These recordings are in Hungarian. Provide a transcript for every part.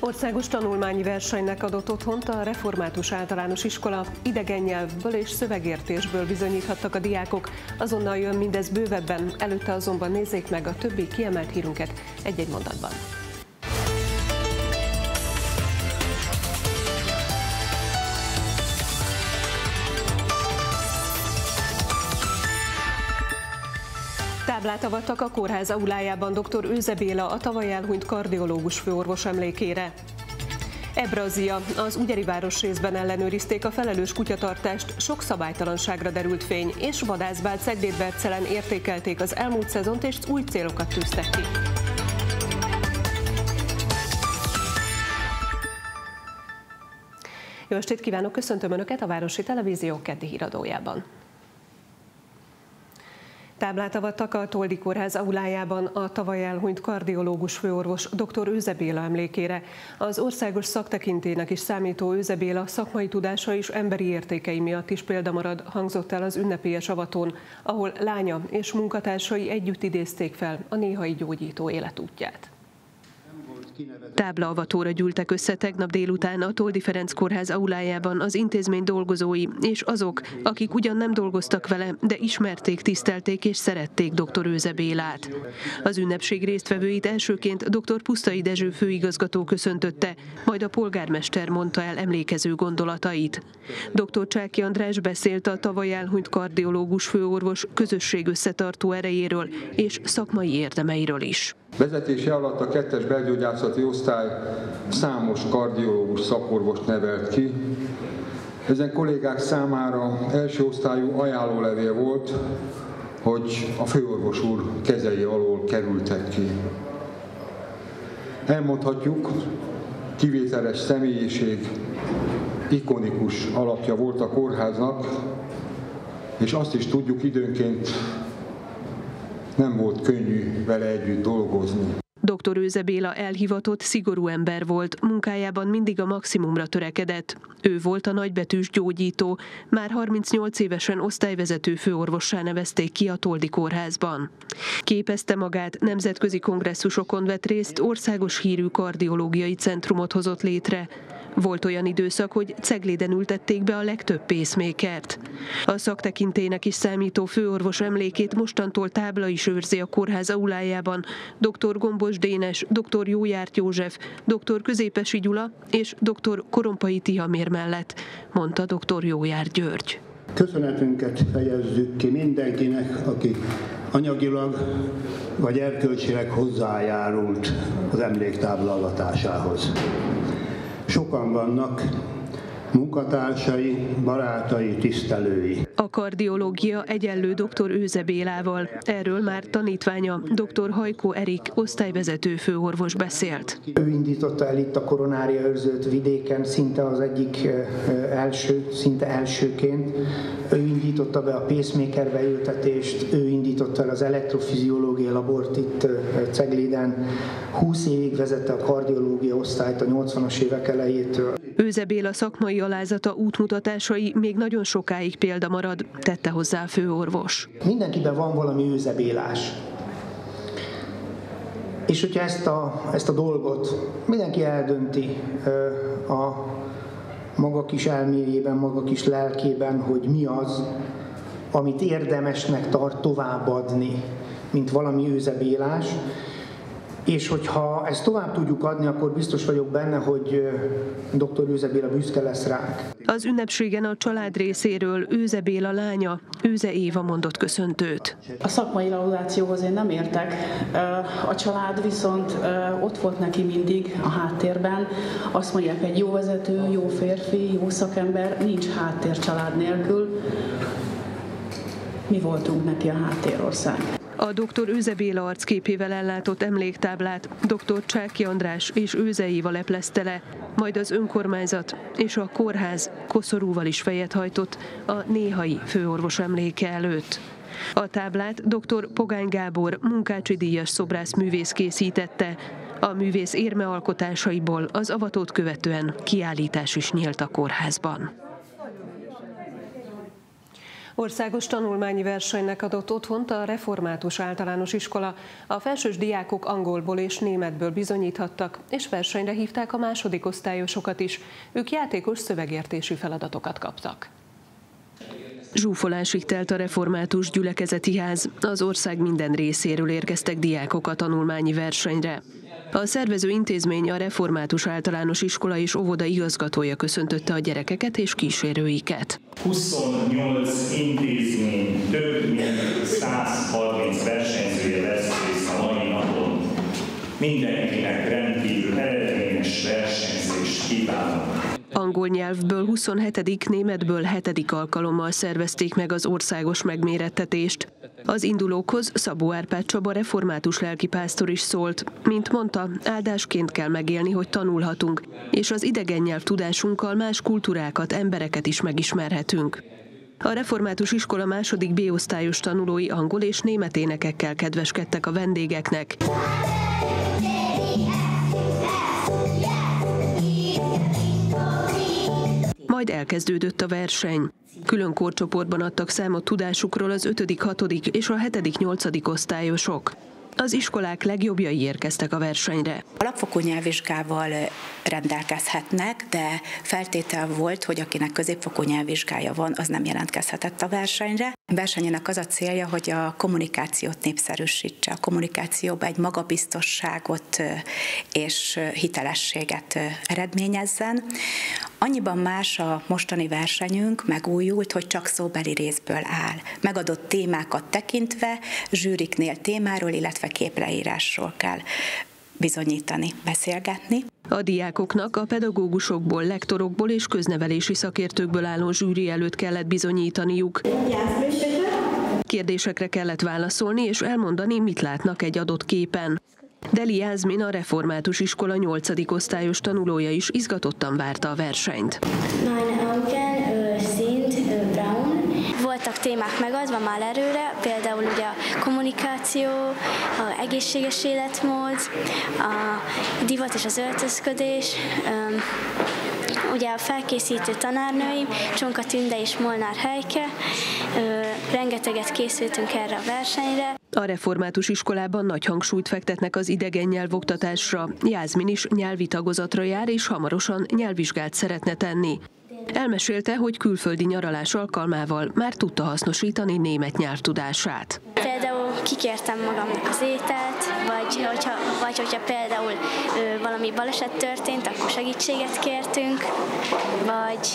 Országos tanulmányi versenynek adott otthont a Református Általános Iskola. Idegen nyelvből és szövegértésből bizonyíthattak a diákok. Azonnal jön mindez bővebben, előtte azonban nézzék meg a többi kiemelt hírünket egy-egy mondatban. Táblát avattak a kórház aulájában dr. Őze Béla, a tavaly elhunyt kardiológus főorvos emlékére. Ebrazia, az Ügyeri városrészben ellenőrizték a felelős kutyatartást, sok szabálytalanságra derült fény, és Vadászbál Ceglédvercelen értékelték az elmúlt szezont és új célokat tűztek ki. Jó estét kívánok, köszöntöm Önöket a Városi Televízió keddi híradójában. Táblát avattak a Toldi Kórház aulájában a tavaly elhunyt kardiológus főorvos dr. Őze Béla emlékére. Az országos szaktekintélynek is számító Őze Béla szakmai tudása és emberi értékei miatt is példamarad hangzott el az ünnepélyes avatón, ahol lánya és munkatársai együtt idézték fel a néhai gyógyító életútját. Táblaavatóra gyűltek össze tegnap délután a Toldi Ferenc Kórház aulájában az intézmény dolgozói és azok, akik ugyan nem dolgoztak vele, de ismerték, tisztelték és szerették dr. Őze Bélát. Az ünnepség résztvevőit elsőként dr. Pusztai Dezső főigazgató köszöntötte, majd a polgármester mondta el emlékező gondolatait. Dr. Csáky András beszélt a tavaly elhunyt kardiológus főorvos közösség összetartó erejéről és szakmai érdemeiről is. Vezetése alatt a 2-es belgyógyászati osztály számos kardiológus szakorvost nevelt ki. Ezen kollégák számára első osztályú ajánlólevél volt, hogy a főorvos úr kezei alól kerültek ki. Elmondhatjuk, kivételes személyiség, ikonikus alakja volt a kórháznak, és azt is tudjuk, időnként nem volt könnyű vele együtt dolgozni. Dr. Őze Béla elhivatott, szigorú ember volt, munkájában mindig a maximumra törekedett. Ő volt a nagybetűs gyógyító, már 38 évesen osztályvezető főorvossá nevezték ki a Toldi Kórházban. Képezte magát, nemzetközi kongresszusokon vett részt, országos hírű kardiológiai centrumot hozott létre. Volt olyan időszak, hogy Cegléden ültették be a legtöbb pacemakert. A szaktekintélynek is számító főorvos emlékét mostantól tábla is őrzi a kórház aulájában dr. Gombos Dénes, dr. Jójárt József, dr. Középesi Gyula és dr. Korompai Tihamér mellett, mondta dr. Jójárt György. Köszönetünket fejezzük ki mindenkinek, aki anyagilag vagy erkölcsileg hozzájárult az emléktábla avatásához. Sokan vannak, munkatársai, barátai, tisztelői. A kardiológia egyenlő dr. Őze Bélával. Erről már tanítványa, dr. Hajkó Erik, osztályvezető főorvos beszélt. Ő indította el itt a koronária őrzőt vidéken, szinte az egyik szinte elsőként. Ő indította be a pacemaker beültetést, ő indította el az elektrofiziológiai labort itt Cegléden. 20 évig vezette a kardiológia osztályt a 80-as évek elejétől. Őze Béla szakmai alázata, útmutatásai még nagyon sokáig példa marad, tette hozzá a főorvos. Mindenkiben van valami Őze Bélás. És hogyha ezt a dolgot mindenki eldönti a maga kis elméjében, maga kis lelkében, hogy mi az, amit érdemesnek tart továbbadni, mint valami Őze Bélás, és hogyha ezt tovább tudjuk adni, akkor biztos vagyok benne, hogy dr. Őze Béla büszke lesz ránk. Az ünnepségen a család részéről Őze Béla lánya, Őze Éva mondott köszöntőt. A szakmai laudációhoz én nem értek, a család viszont ott volt neki mindig a háttérben. Azt mondják, egy jó vezető, jó férfi, jó szakember, nincs háttér család nélkül. Mi voltunk neki a háttérország. A dr. Őze Béla arcképével ellátott emléktáblát dr. Csáky András és Őze Éva leplezte le, majd az önkormányzat és a kórház koszorúval is fejet hajtott a néhai főorvos emléke előtt. A táblát dr. Pogány Gábor, munkácsi díjas szobrászművész készítette. A művész érmealkotásaiból az avatót követően kiállítás is nyílt a kórházban. Országos tanulmányi versenynek adott otthont a Református Általános Iskola. A felsős diákok angolból és németből bizonyíthattak, és versenyre hívták a második osztályosokat is. Ők játékos szövegértési feladatokat kaptak. Zsúfolásig telt a Református Gyülekezeti Ház. Az ország minden részéről érkeztek diákok a tanulmányi versenyre. A szervező intézmény a Református Általános Iskola és óvoda igazgatója köszöntötte a gyerekeket és kísérőiket. 28 intézmény, több mint 130 versenyzője vesz részt a mai napon. Mindenkinek rendkívül eredményes versenyzést kívánok. Angol nyelvből 27., németből 7. alkalommal szervezték meg az országos megmérettetést. Az indulókhoz Szabó Árpád Csaba református lelkipásztor is szólt. Mint mondta, áldásként kell megélni, hogy tanulhatunk, és az idegen nyelv tudásunkkal más kultúrákat, embereket is megismerhetünk. A Református Iskola második B-osztályos tanulói angol és német énekekkel kedveskedtek a vendégeknek. Majd elkezdődött a verseny. Külön korcsoportban adtak számot tudásukról az 5., 6. és a 7., 8. osztályosok. Az iskolák legjobbjai érkeztek a versenyre. Alapfokú nyelvvizsgával rendelkezhetnek, de feltétel volt, hogy akinek középfokú nyelvvizsgája van, az nem jelentkezhetett a versenyre. A versenyének az a célja, hogy a kommunikációt népszerűsítse, a kommunikációba egy magabiztosságot és hitelességet eredményezzen. Annyiban más a mostani versenyünk, megújult, hogy csak szóbeli részből áll. Megadott témákat tekintve, zsűriknél témáról, illetve képleírásról kell bizonyítani, beszélgetni. A diákoknak a pedagógusokból, lektorokból és köznevelési szakértőkből álló zsűri előtt kellett bizonyítaniuk. Kérdésekre kellett válaszolni és elmondani, mit látnak egy adott képen. Deli Jászmin, a Református Iskola 8. osztályos tanulója is izgatottan várta a versenyt. Voltak témák megadva már előre, például ugye a kommunikáció, az egészséges életmód, a divat és az öltözködés, ugye a felkészítő tanárnőim, Csonka Tünde és Molnár Heike, rengeteget készültünk erre a versenyre. A Református Iskolában nagy hangsúlyt fektetnek az idegen nyelvoktatásra. Jászmin is nyelvi tagozatra jár, és hamarosan nyelvvizsgát szeretne tenni. Elmesélte, hogy külföldi nyaralás alkalmával már tudta hasznosítani német nyelvtudását. Például kikértem magamnak az ételt, vagy hogyha például valami baleset történt, akkor segítséget kértünk, vagy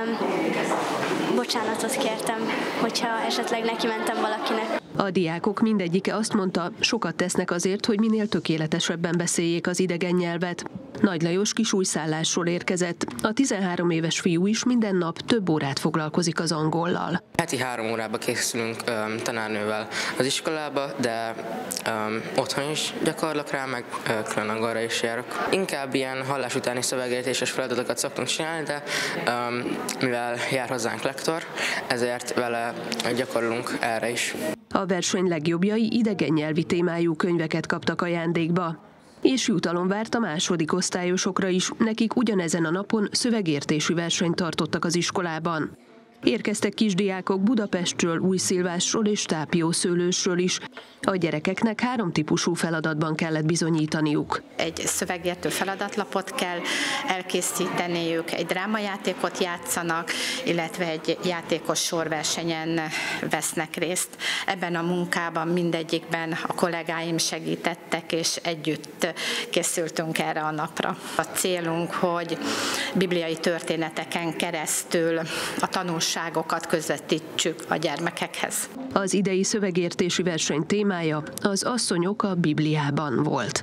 bocsánatot kértem, hogyha esetleg neki mentem valakinek. A diákok mindegyike azt mondta, sokat tesznek azért, hogy minél tökéletesebben beszéljék az idegen nyelvet. Nagy Lajos kisújszállásról érkezett. A 13 éves fiú is minden nap több órát foglalkozik az angollal. Heti 3 órába készülünk tanárnővel az iskolába, de otthon is gyakorlok rá, meg külön angolra is járok. Inkább ilyen hallás utáni szövegértéses feladatokat szoktunk csinálni, de mivel jár hozzánk lektor, ezért vele gyakorlunk erre is. A verseny legjobbjai idegen nyelvi témájú könyveket kaptak ajándékba. És jutalom várt a második osztályosokra is, nekik ugyanezen a napon szövegértési versenyt tartottak az iskolában. Érkeztek kisdiákok Budapestről, Újszilvásról és Tápiószőlősről is. A gyerekeknek 3 típusú feladatban kellett bizonyítaniuk. Egy szövegértő feladatlapot kell elkészíteniük, egy drámajátékot játszanak, illetve egy játékos sorversenyen vesznek részt. Ebben a munkában mindegyikben a kollégáim segítettek, és együtt készültünk erre a napra. A célunk, hogy bibliai történeteken keresztül a tanulságokat közvetítsük a gyermekekhez. Az idei szövegértési verseny témája az asszonyok a Bibliában volt.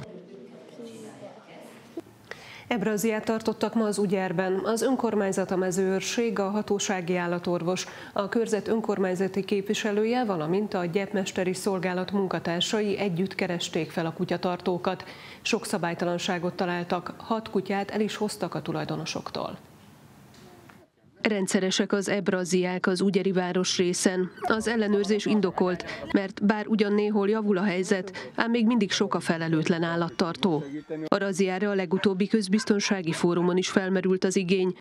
Ebraziát tartottak ma az Ugyerben. Az önkormányzat, a mezőőrség, a hatósági állatorvos, a körzet önkormányzati képviselője, valamint a gyepmesteri szolgálat munkatársai együtt keresték fel a kutyatartókat. Sok szabálytalanságot találtak, 6 kutyát el is hoztak a tulajdonosoktól. Rendszeresek az ebraziák az ugyeri városrészen. Az ellenőrzés indokolt, mert bár ugyan néhol javul a helyzet, ám még mindig sok a felelőtlen állattartó. A razziára a legutóbbi közbiztonsági fórumon is felmerült az igény.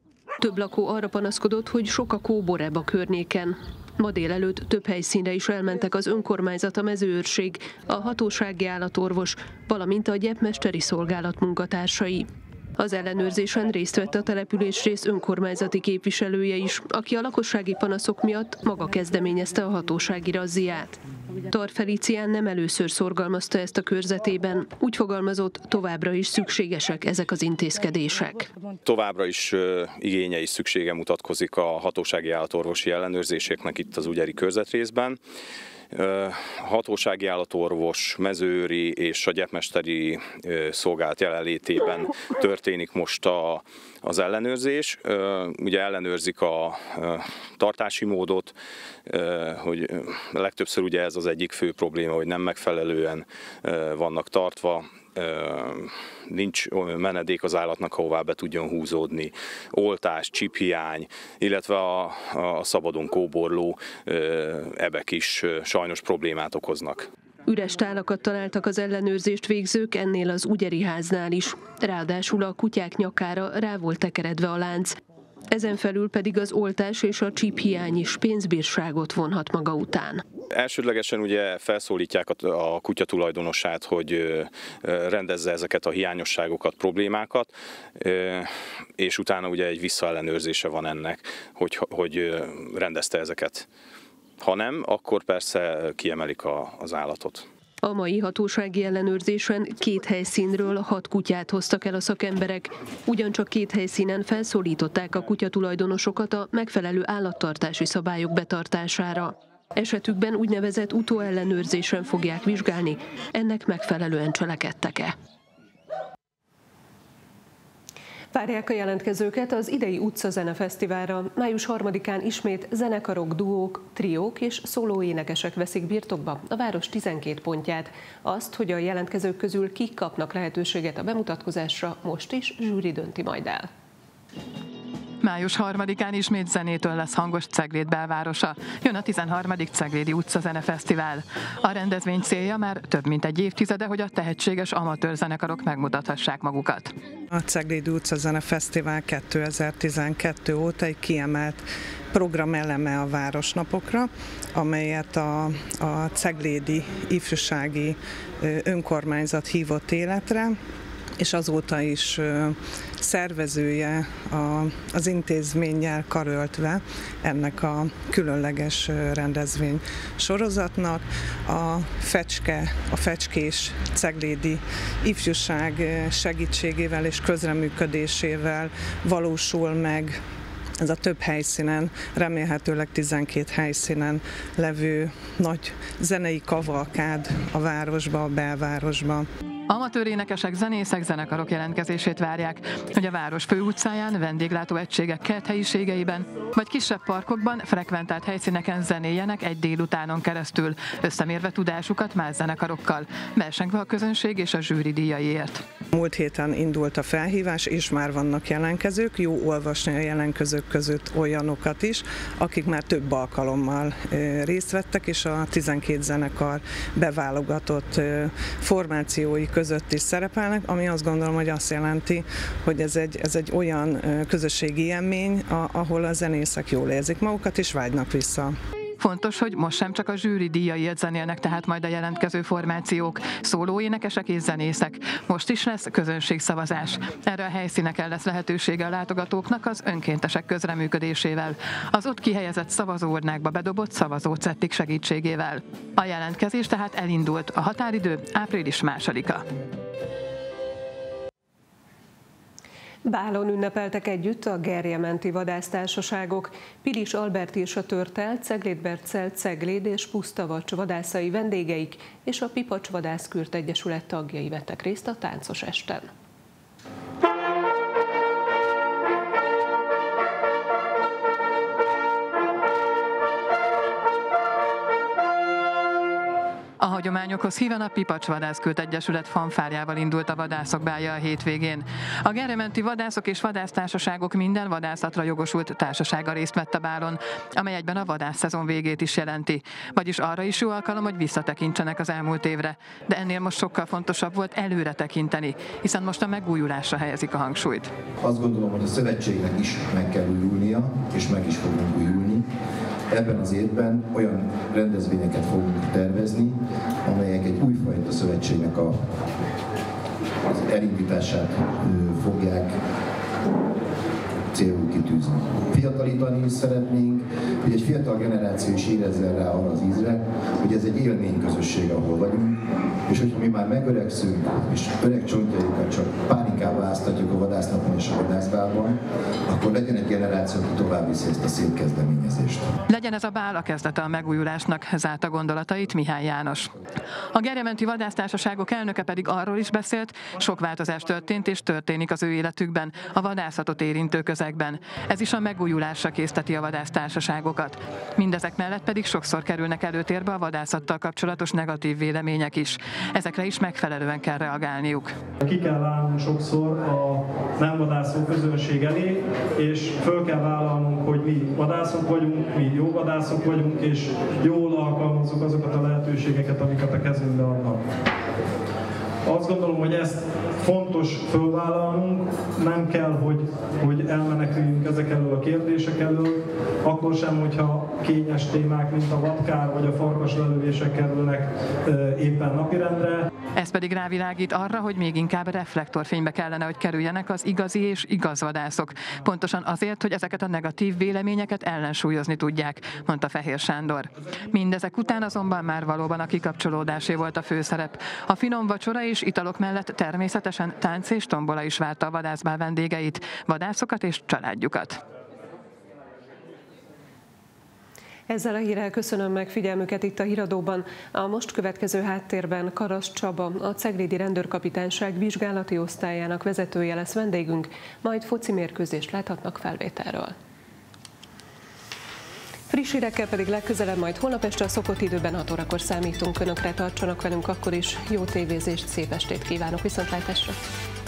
Több lakó arra panaszkodott, hogy sok a kóboreb a környéken. Ma délelőtt több helyszínre is elmentek az önkormányzat, a mezőőrség, a hatósági állatorvos, valamint a gyepmesteri szolgálat munkatársai. Az ellenőrzésen részt vett a településrész önkormányzati képviselője is, aki a lakossági panaszok miatt maga kezdeményezte a hatósági razziát. Tar Felicián nem először szorgalmazta ezt a körzetében, úgy fogalmazott, továbbra is szükségesek ezek az intézkedések. Továbbra is igénye és szüksége mutatkozik a hatósági állatorvosi ellenőrzéseknek itt az ügyeri körzetrészben. Hatósági állatorvos, mezőőri és a gyepmesteri szolgálat jelenlétében történik most az ellenőrzés. Ugye ellenőrzik a tartási módot, hogy legtöbbször ugye ez az egyik fő probléma, hogy nem megfelelően vannak tartva, nincs menedék az állatnak, ahová be tudjon húzódni, oltás, csiphiány, illetve a szabadon kóborló ebek is sajnos problémát okoznak. Üres tálakat találtak az ellenőrzést végzők ennél az Ugyeri háznál is. Ráadásul a kutyák nyakára rá volt tekeredve a lánc. Ezen felül pedig az oltás és a csíphiány is pénzbírságot vonhat maga után. Elsődlegesen ugye felszólítják a kutya tulajdonosát, hogy rendezze ezeket a hiányosságokat, problémákat, és utána ugye egy visszaellenőrzése van ennek, hogy rendezte ezeket. Ha nem, akkor persze kiemelik az állatot. A mai hatósági ellenőrzésen 2 helyszínről 6 kutyát hoztak el a szakemberek. Ugyancsak 2 helyszínen felszólították a kutyatulajdonosokat a megfelelő állattartási szabályok betartására. Esetükben úgynevezett utóellenőrzésen fogják vizsgálni, ennek megfelelően cselekedtek-e. Várják a jelentkezőket az idei utcazenefesztiválra. Május 3-án ismét zenekarok, duók, triók és szólóénekesek veszik birtokba a város 12 pontját. Azt, hogy a jelentkezők közül kik kapnak lehetőséget a bemutatkozásra, most is zsűri dönti majd el. Május 3-án ismét zenétől lesz hangos Cegléd belvárosa. Jön a 13. Ceglédi utcazenefesztivál. A rendezvény célja már több mint egy évtizede, hogy a tehetséges amatőr zenekarok megmutathassák magukat. A Ceglédi utcazenefesztivál 2012 óta egy kiemelt programeleme a városnapokra, amelyet a ceglédi ifjúsági önkormányzat hívott életre, és azóta is szervezője az intézménnyel karöltve ennek a különleges rendezvény sorozatnak. A fecskés ceglédi ifjúság segítségével és közreműködésével valósul meg ez a több helyszínen, remélhetőleg 12 helyszínen levő nagy zenei kavalkád a városba, a belvárosba. Amatőr énekesek, zenészek, zenekarok jelentkezését várják, hogy a város főutcáján, vendéglátó egységek kerthelyiségeiben vagy kisebb parkokban, frekventált helyszíneken zenéljenek egy délutánon keresztül, összemérve tudásukat más zenekarokkal, versengve a közönség és a zsűri díjaiért. Múlt héten indult a felhívás, és már vannak jelentkezők, jó olvasni a jelentkezők között olyanokat is, akik már több alkalommal részt vettek, és a 12 zenekar beválogatott formációi között is szerepelnek, ami azt gondolom, hogy azt jelenti, hogy ez egy olyan közösségi élmény, ahol a zenészek jól érzik magukat és vágynak vissza. Fontos, hogy most sem csak a zsűri díjaiért zenélnek tehát majd a jelentkező formációk, szólóénekesek és zenészek. Most is lesz közönségszavazás. Erre a helyszíneken lesz lehetősége a látogatóknak az önkéntesek közreműködésével, az ott kihelyezett szavazóurnákba bedobott szavazócettik segítségével. A jelentkezés tehát elindult, a határidő április 2-a. Bálon ünnepeltek együtt a gerjementi vadásztársaságok. Pilis Albert és a Törtel, Cegléd Berccel, Cegléd és Pusztavacs vadászai vendégeik és a Pipacs Vadászkürt Egyesület tagjai vettek részt a táncos esten. Ahogy hagyományokhoz híven a Pipacs Vadászkőt Egyesület fanfárjával indult a vadászok bálja a hétvégén. A gerementi vadászok és vadásztársaságok minden vadászatra jogosult társasága részt vett a bálon, amely egyben a vadászszezon végét is jelenti. Vagyis arra is jó alkalom, hogy visszatekintsenek az elmúlt évre. De ennél most sokkal fontosabb volt előre tekinteni, hiszen most a megújulásra helyezik a hangsúlyt. Azt gondolom, hogy a szövetségnek is meg kell újulnia, és meg is fogunk újulni. Ebben az évben olyan rendezvényeket fogunk tervezni, amelyek egy újfajta szövetségnek az elindítását fogják célul kitűzni. Fiatalítani is szeretnénk, hogy egy fiatal generáció is érezzen rá arra az ízre, hogy ez egy élményközösség, ahol vagyunk, és hogyha mi már megöregszünk, és öreg csontjaikat csak pánikába áztatjuk a vadásznapon és a vadászbálban, akkor legyen egy generáció, aki tovább viszi ezt a szép kezdeményezést. Legyen ez a bál a kezdete a megújulásnak, zárta gondolatait Mihály János. A gerementi vadásztársaságok elnöke pedig arról is beszélt, sok változás történt és történik az ő életükben, a vadászatot érintő közegben. Ez is a megújulásra készteti a vadásztársaságokat. Mindezek mellett pedig sokszor kerülnek előtérbe a vadászattal kapcsolatos negatív vélemények is. Ezekre is megfelelően kell reagálniuk. Ki kell állnunk sokszor a nem vadászó közönség elé, és föl kell vállalnunk, hogy mi vadászok vagyunk, mi jó vadászok vagyunk, és jól alkalmazzuk azokat a lehetőségeket, amiket a kezünkbe adnak. Azt gondolom, hogy ezt fontos fölvállalnunk, nem kell, hogy elmeneküljünk ezek elől a kérdések elől, akkor sem, hogyha kényes témák, mint a vadkár vagy a farkas lelövések kerülnek éppen napirendre. Ez pedig rávilágít arra, hogy még inkább reflektorfénybe kellene, hogy kerüljenek az igazi és igaz vadászok. Pontosan azért, hogy ezeket a negatív véleményeket ellensúlyozni tudják, mondta Fehér Sándor. Mindezek után azonban már valóban a kikapcsolódásé volt a főszerep. A finom vacsora és italok mellett természetesen tánc és tombola is várta a vadászbál vendégeit, vadászokat és családjukat. Ezzel a hírrel köszönöm meg figyelmüket itt a Híradóban. A most következő háttérben Karasz Csaba, a Ceglédi Rendőrkapitányság vizsgálati osztályának vezetője lesz vendégünk, majd foci mérkőzést láthatnak felvételről. Friss hírekkel pedig legközelebb majd holnap este a szokott időben 6 órakor számítunk Önökre, tartsanak velünk akkor is. Jó tévézést, szép estét kívánok, viszontlátásra!